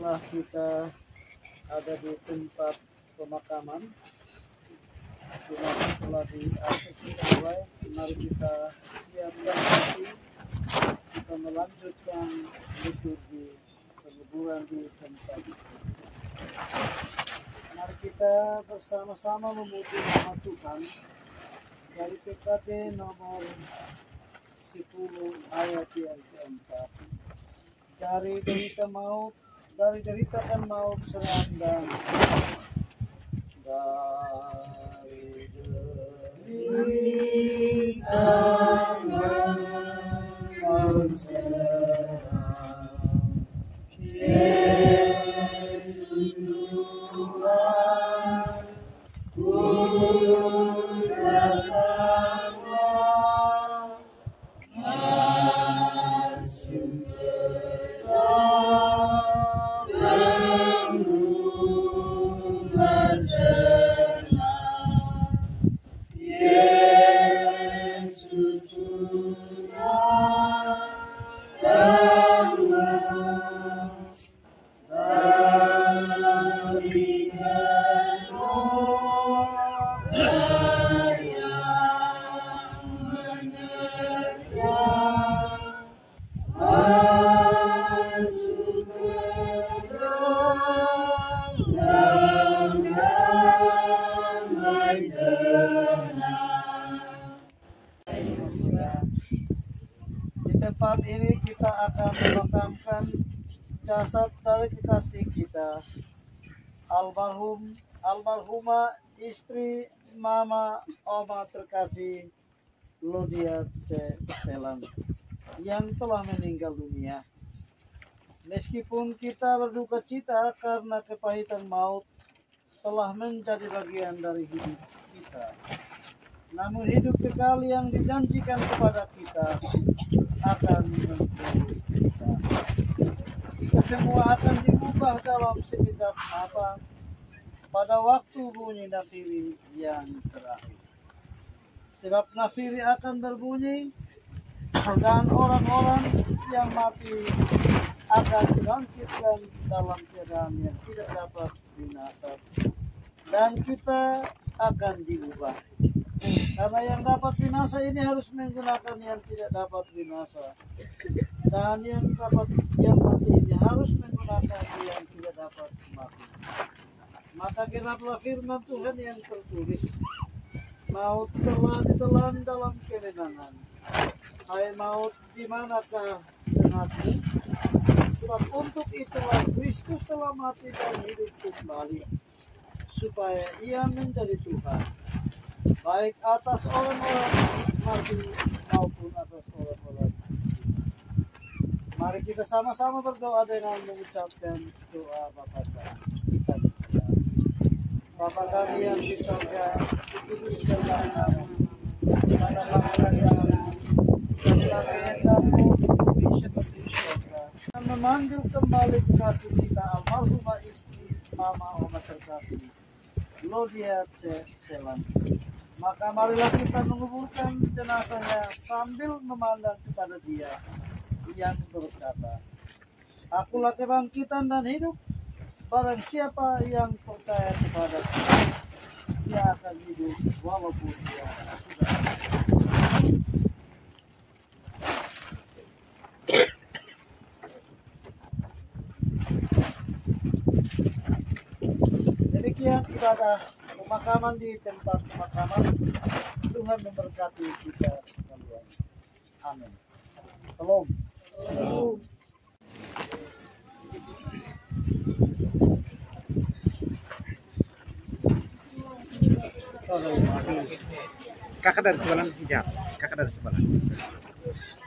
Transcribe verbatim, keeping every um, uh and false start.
setelah kita ada di tempat pemakaman, sudah telah diakses mulai, mari kita siapkan hati, kita melanjutkan liturgi penguburan di tempat itu. Mari kita bersama-sama memuji nama Tuhan dari P K J nomor sepuluh ayat yang keempat. Dari derita maut, dari derita dan maut serang dan dari derita dan maut serang Yesus Tuhan, ku datanglah masuk ke dalam rumah senang Yesus Tuhan, datanglah dari di tempat ini kita akan memakamkan jasad dari kekasih kita, almarhum almarhumah istri mama oma terkasih Lodia C. Selan yang telah meninggal dunia. Meskipun kita berduka cita karena kepahitan maut telah menjadi bagian dari hidup kita, namun hidup kekal yang dijanjikan kepada kita akan menuntut kita. Kita semua akan diubah dalam sekejap mata pada waktu bunyi nafiri yang terakhir. Sebab nafiri akan berbunyi dan orang-orang yang mati akan dibangkitkan dalam keadaan yang tidak dapat binasa, dan kita akan diubah. Karena yang dapat binasa ini harus menggunakan yang tidak dapat binasa, dan yang dapat yang mati ini harus menggunakan yang tidak dapat mati. Maka genaplah firman Tuhan yang tertulis, maut telah ditelan dalam kemenangan. Hai maut, di manakah sengatmu? Sebab untuk itulah Kristus telah mati dan hidup kembali, supaya ia menjadi Tuhan, baik atas orang-orang mati maupun atas orang-orang hidup. Mari kita sama-sama berdoa dengan mengucapkan doa Bapa kami. Bapa kami yang di surga, dikuduskanlah namamu, datanglah kerajaanmu, jadilah kehendakmu di bumi seperti di surga. Dan memanggil kembali kekasih kita, almarhumah istri mama oma terkasih Lodia C. Selan. Maka marilah kita menguburkan jenazahnya sambil memandang kepada dia yang berkata, akulah kebangkitan dan hidup. Barang siapa yang percaya kepada Dia, dia akan hidup walaupun dia sudah mati. Demikian ibadah pemakaman di tempat pemakaman. Tuhan memberkati kita sekalian. Amin. Salam. Salam. Kakak dari sebelah hijab, kakak dari sebelah.